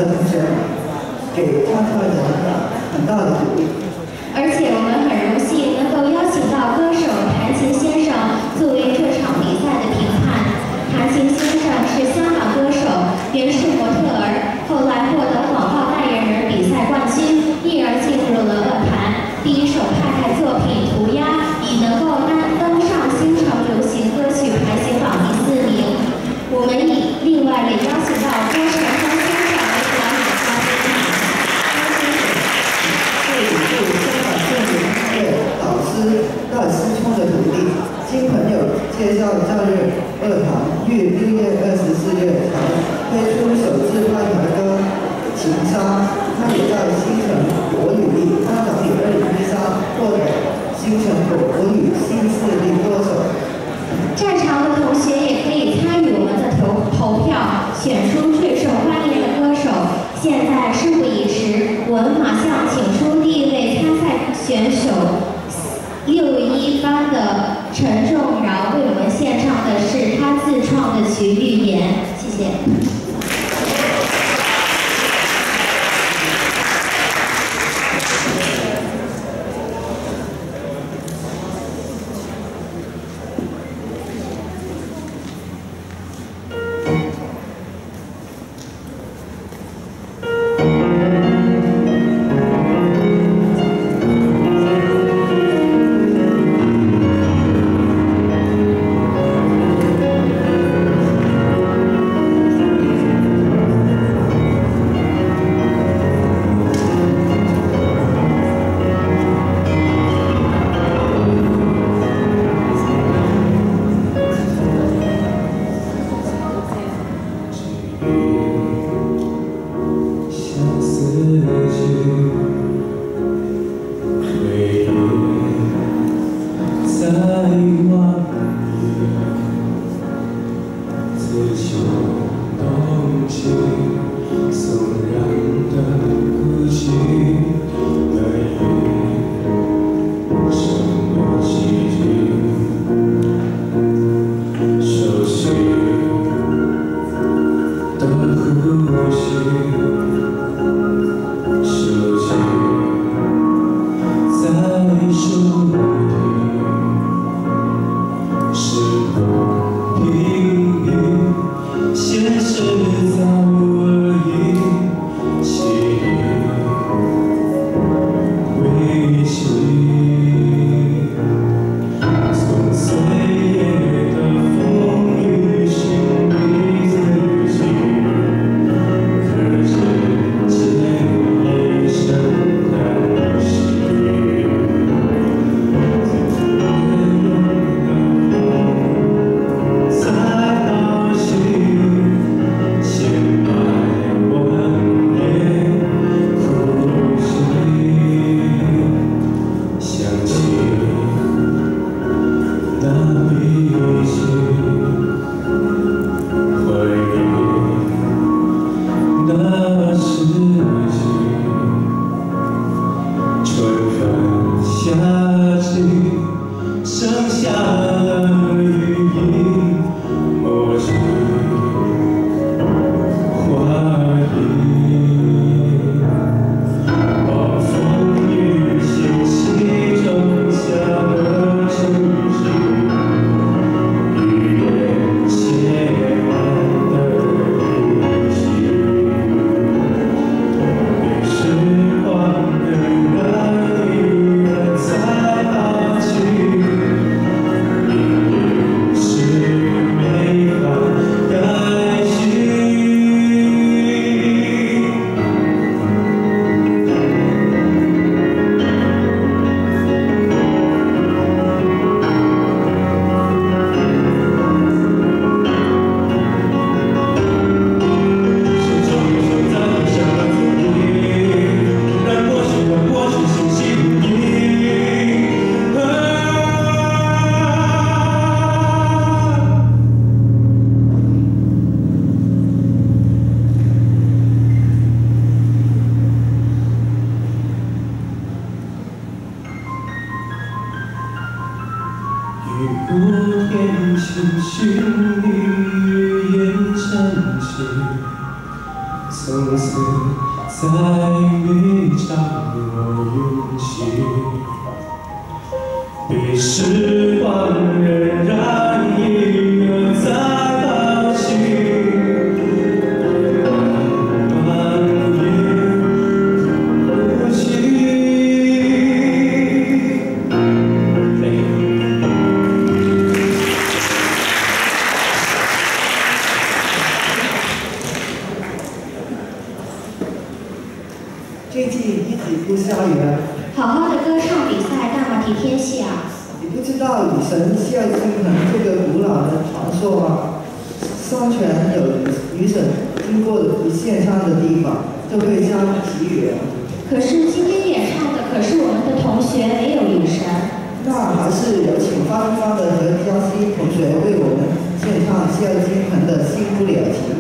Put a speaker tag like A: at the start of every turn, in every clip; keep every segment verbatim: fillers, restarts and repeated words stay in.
A: 的同学给唱跳人很大的鼓励。
B: 而且我们很荣幸能够邀请到歌手谭琴先生作为这场比赛的评判。谭琴先生是香港歌手，原是模特儿，后来获得广告代言人比赛冠军，因而进入了乐坛。第一首派派作品《涂鸦》已能够登登上新城流行歌曲排行榜第四名。我们以另外也邀请到歌手张先生为表演嘉宾。
A: 导师大师兄的徒弟，经朋友介绍，教育乐团于六月二十四日才推出首支派台歌《情杀》，他也在新城国语颁奖礼二零一三获得新城国语新势力歌手。
B: 在场的同学也可以参与我们的投投票，选出最受欢迎的歌手。现在事不宜迟，我们马上请出第一位参赛选手。六一班的陈仲饶为我们献唱的是他自创的曲《预言》，谢谢。
A: 预
C: 相思在一场我运气，被时光荏苒，一个在抛弃。半夜哭泣。
A: 最近一直不下雨了，
B: 好好的歌唱比赛，干嘛提天气啊？
A: 你不知道雨神下金盆这个古老的传说吗？相传有雨神经过一线上的地方，就会下起雨了。
B: 可是今天演唱的可是我们的同学，没有雨神。
A: 那还是有请方方的和嘉熙同学为我们献唱下金盆的《新不了情》。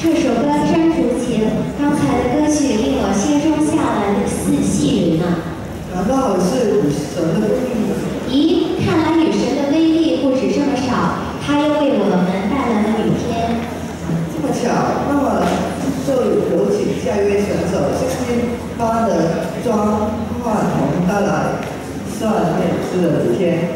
B: 这首歌真抒情，刚才的歌曲令我心中下来的似细雨呢。
A: 难道是雨神的威力？
B: 咦，看来雨神的威力不止这么少，他又为我们带来了雨天。
A: 这么巧，那么就有请下一位选手星星班的庄焕彤带来《算念之的雨天》。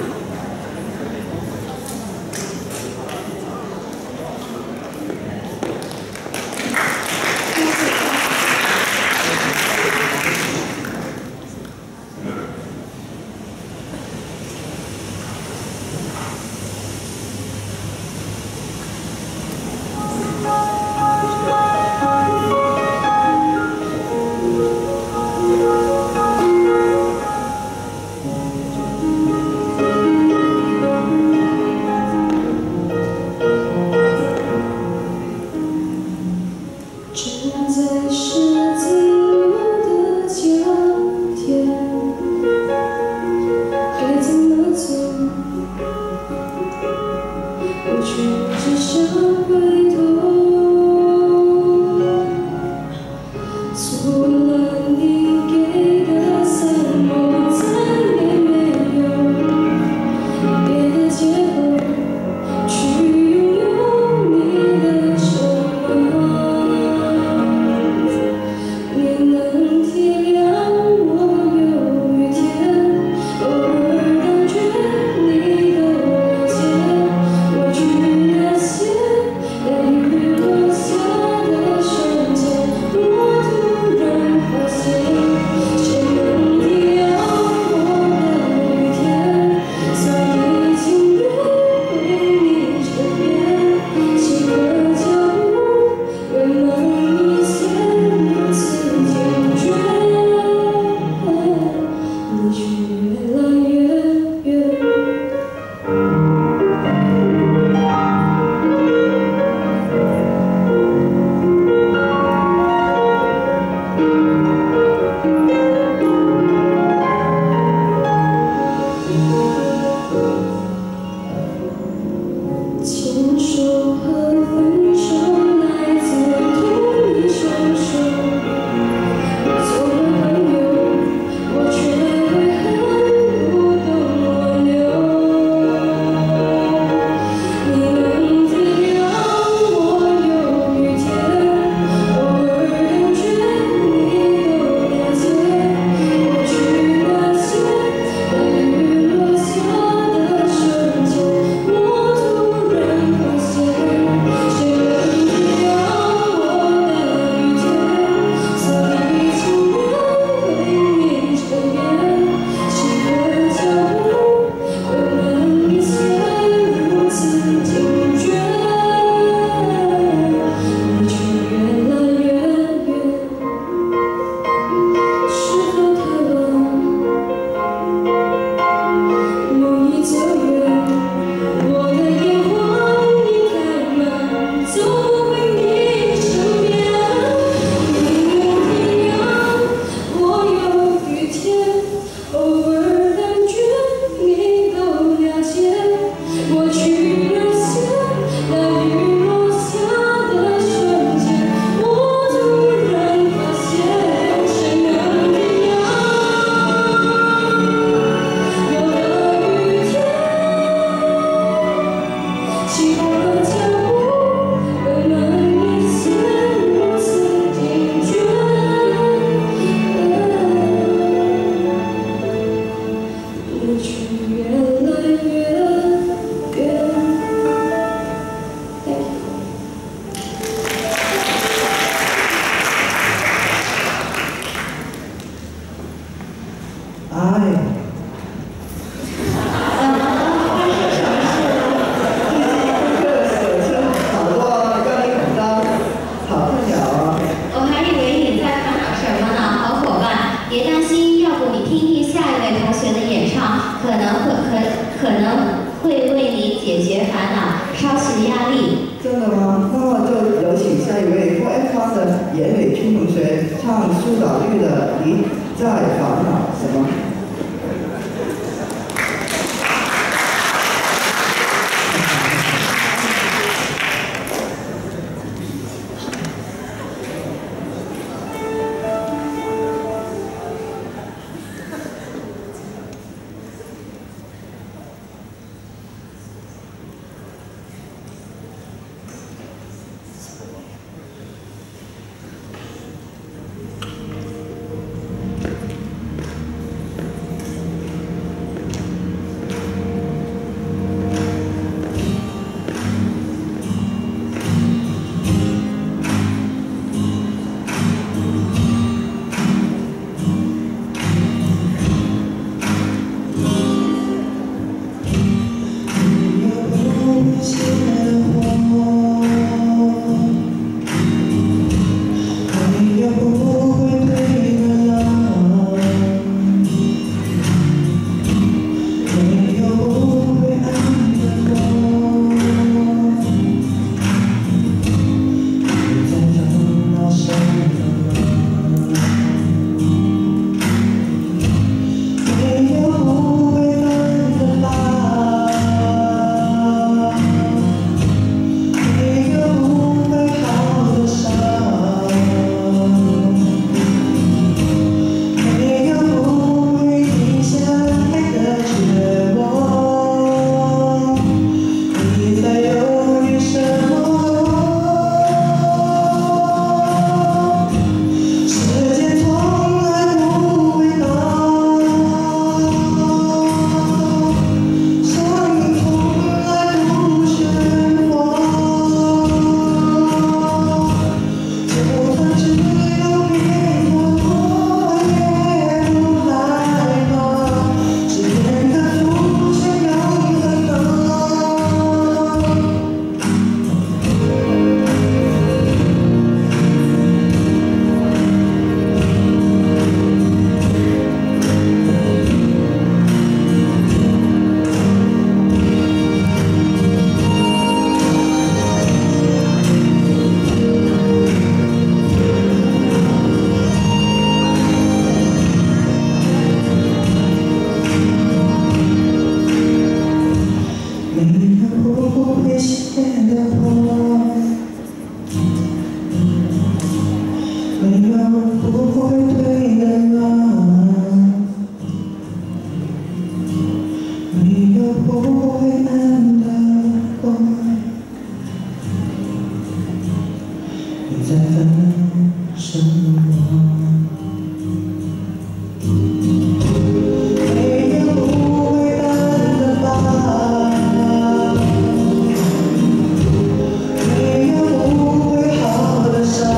A: 真的吗？那么就有请下一位 F F 方的严伟君同学唱苏打绿的《你在烦恼什么》。
C: 在分什么？没有不会淡的疤，没有不会好的伤，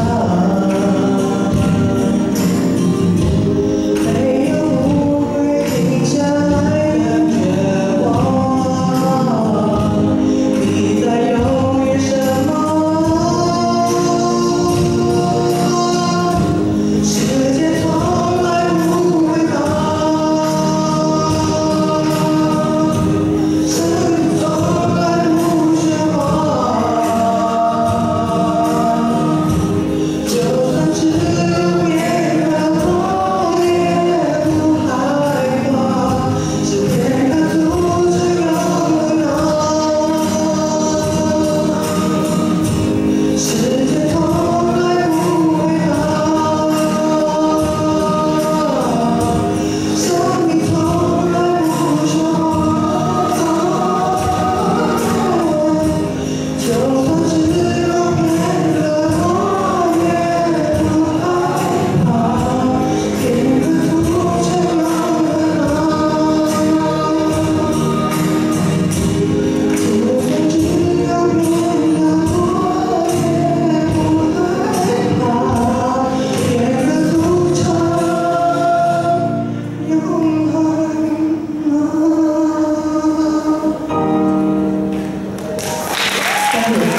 C: 没有不会停下来的绝望。你在犹豫什么？时间从来不会到，生命从来不喧哗。就算只有片刻，我也不害怕，是片刻阻止了我。时间从来不会到，生命从来不说谎。就算只有片刻，我也不害怕，片刻阻止了我。就算只有片刻，我也不害怕，片刻组成永恒。
A: 但是，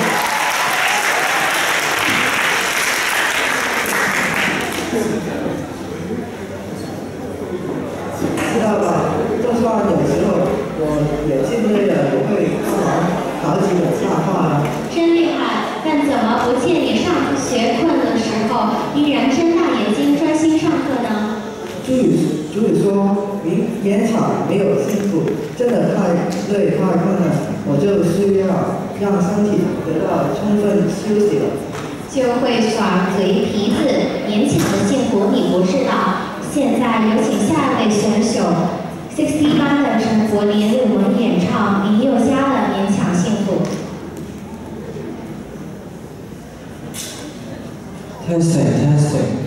A: 知道吧？就算有时候我也尽力了，也会看完好几本漫画。
B: 真厉害！但怎么不见你上学困的时候依然睁大眼睛专心上课呢？
A: 主语主语说，勉勉强没有辛苦，真的太累太困了，我就需要让身体得到充分休息了。
B: 就会耍嘴皮子，勉强的幸福你不知道。现在有请下一位选手 ，Sixty One 的陈柏霖为我们演唱林宥嘉的《勉强幸福》。
C: Testing, testing.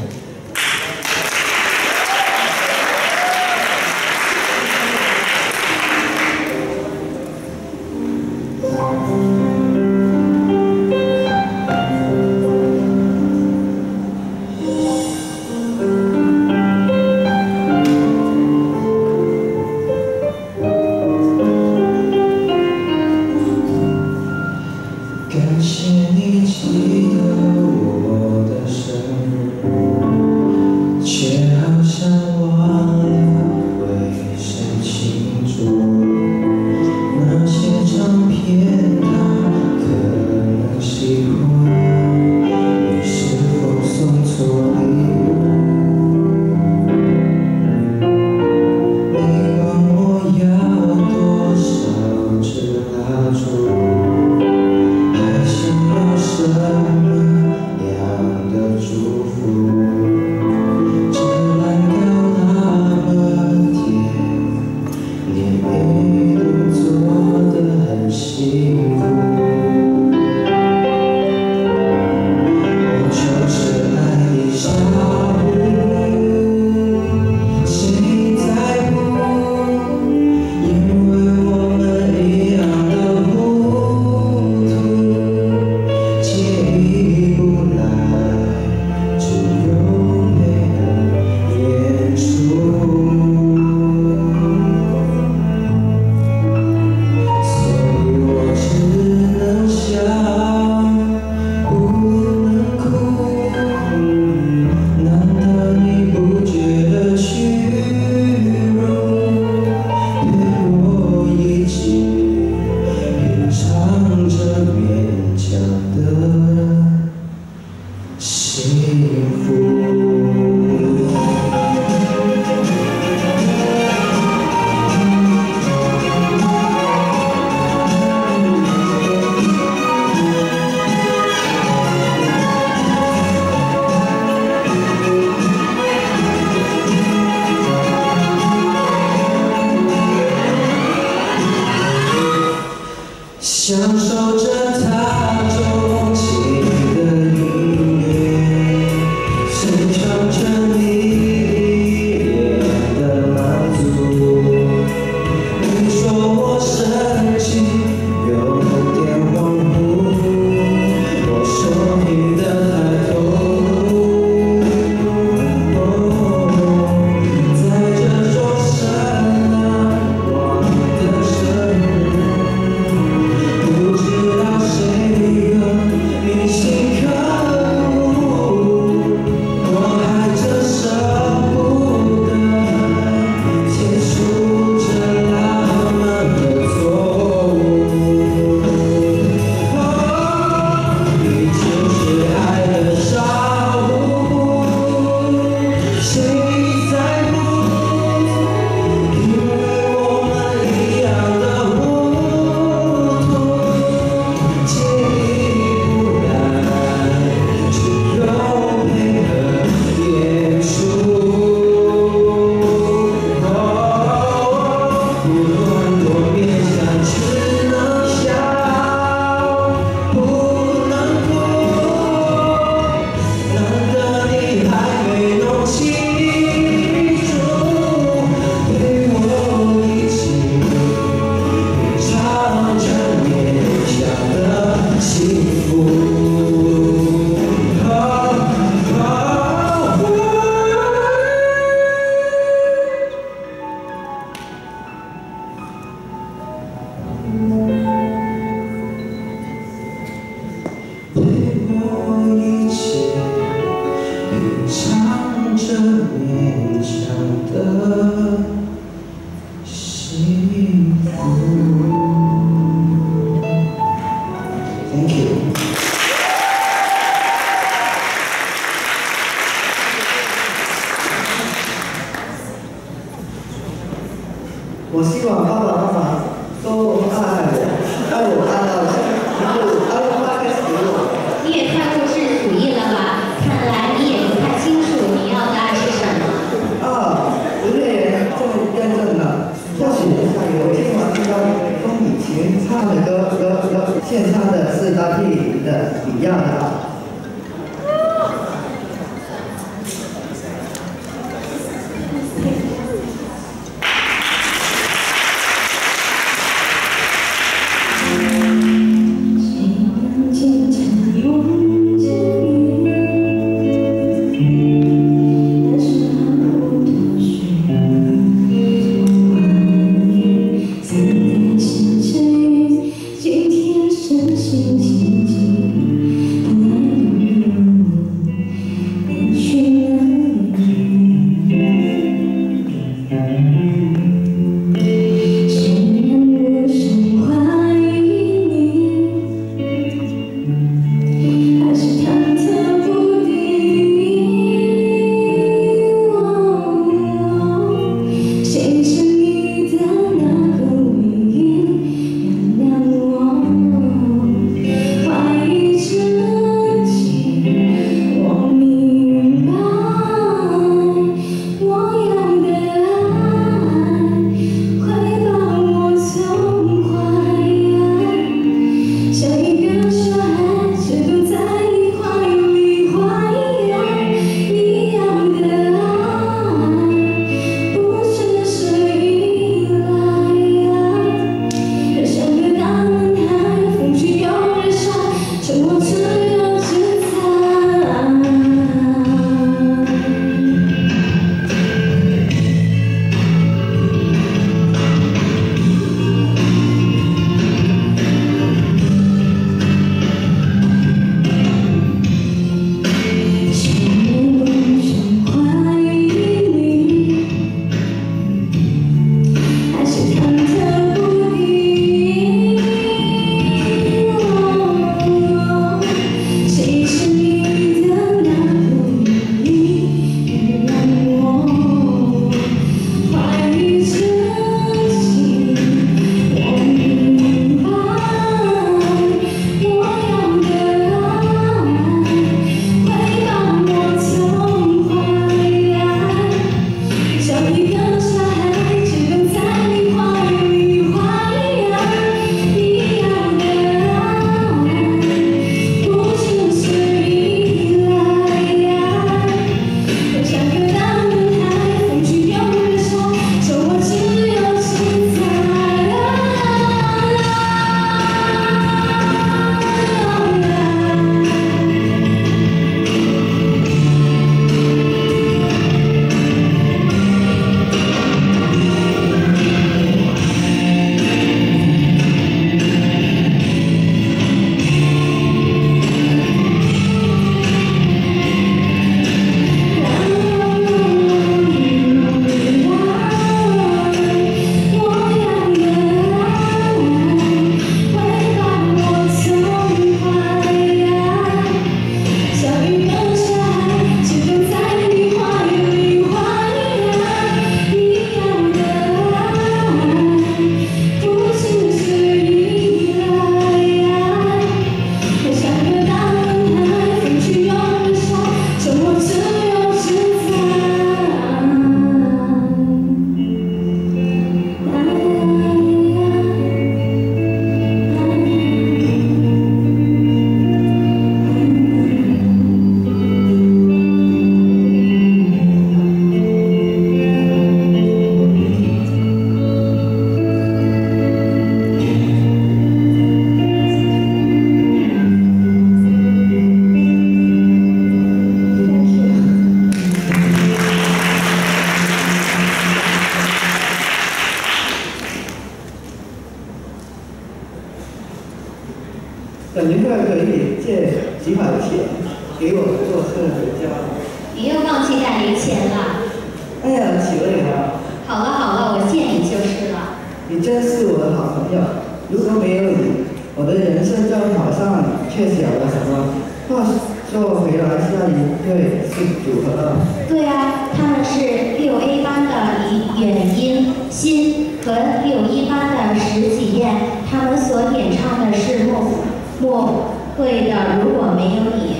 A: 几把钱给我做客回家。
B: 你又忘记带零钱了。
A: 哎呀，起累了。
B: 好了好了，我借你就是了。
A: 你真是我的好朋友，如果没有你，我的人生就好像缺少了什么。话说回来，下一对是组合了。
B: 对啊，他们是六 A 班的李远音、欣和六一班的石启燕，他们所演唱的是莫莫慧的《如果没有你》。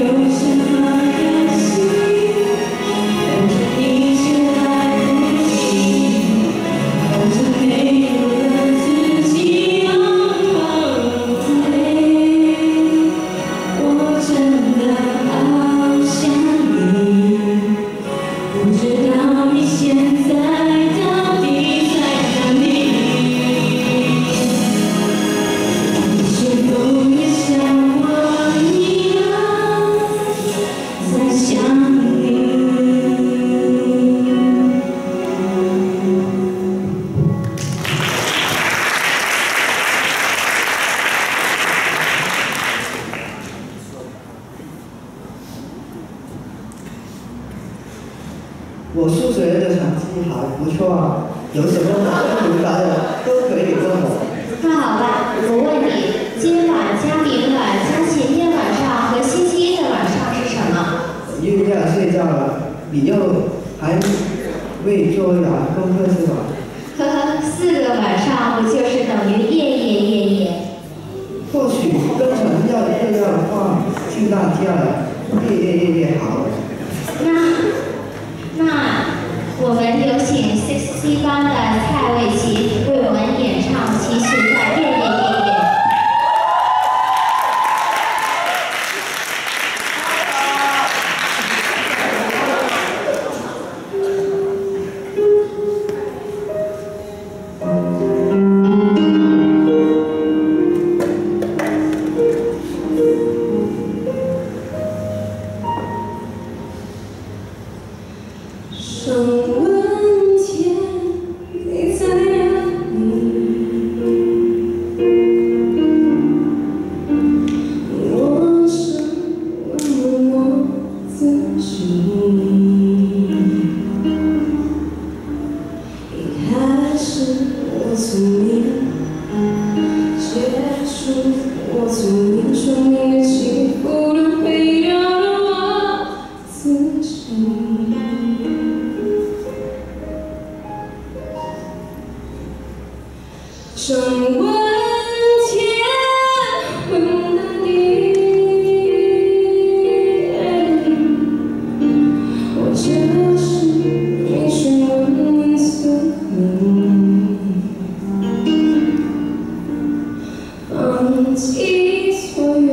C: 你是来不及。
A: 我数学的成绩还不错啊，有什么不明白的都可以问我。
B: 那好吧，我问你，今晚加明晚加前天晚上和星期一的晚上是什么？
A: 月月睡觉了，你又还未做完功课是吧？
B: 呵呵，四个晚上不就是等于夜夜夜夜？
A: 或许跟成要这样放去大假了，夜夜夜夜好。
B: 那那我们有请 Six C 班的蔡伟琪为我们演唱《期许在夜夜夜夜》。
C: 上问天，你在哪里？我想问问我自己。一开始我聪明，结束我聪明，生命的起伏都毁掉了我自己。上问天，问大地，我就是你询问问宿命，放弃所有，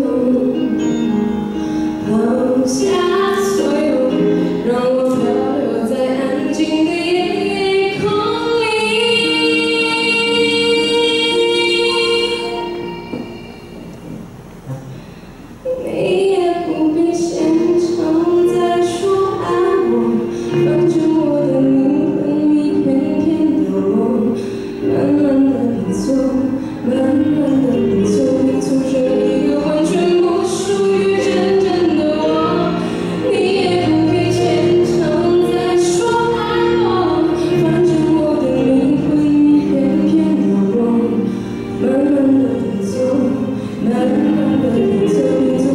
C: 抛下所有，让我漂流在安静的夜空里。你也不必现场再说爱我，反正我的灵魂已翩翩凋落，慢慢的拼凑，慢慢的拼凑，拼凑成一个完全不属于真正的我。你也不必现场再说爱我，反正我的灵魂已翩翩凋落，慢慢的拼凑，慢慢的拼凑。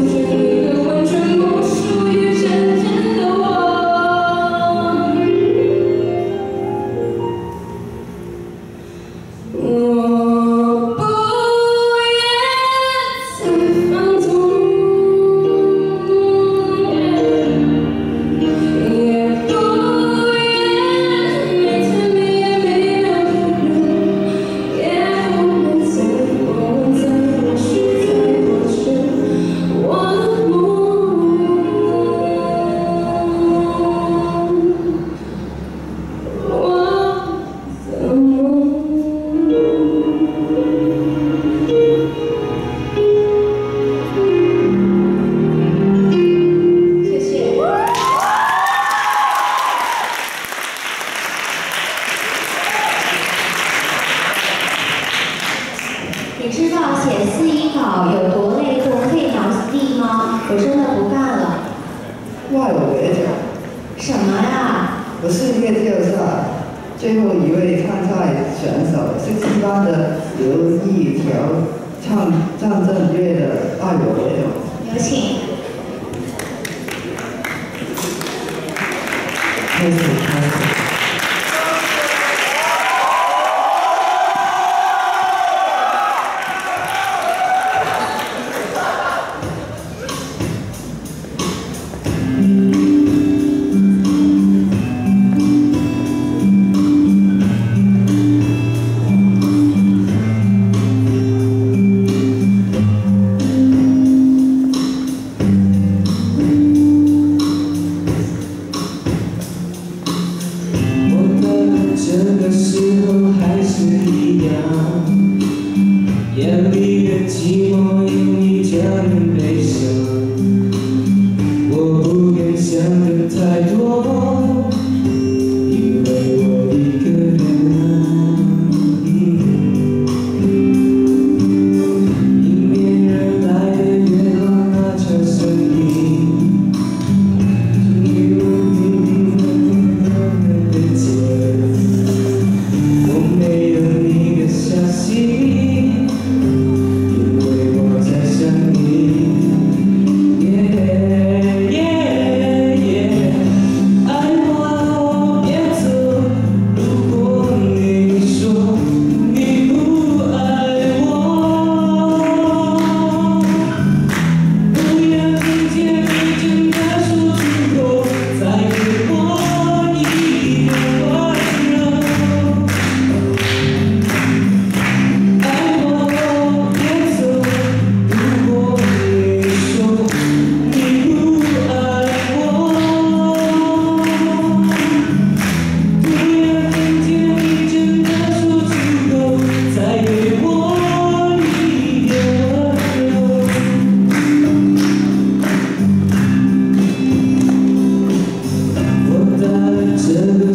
B: 你知道写四一稿有多累多费脑力吗？我真的不干了。
A: 怪我别讲，
B: 什么呀？
A: 我是月跳赛最后一位参赛选手，是西班的刘一条，唱唱正乐的《爱我别走》。
B: 有请。
A: 开始开始。
C: 这个时候还是一样，眼里的寂寞因你这样悲伤。我不敢想的太多，因为我一个人。迎面而来的月光拉长声音，因为我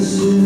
C: 是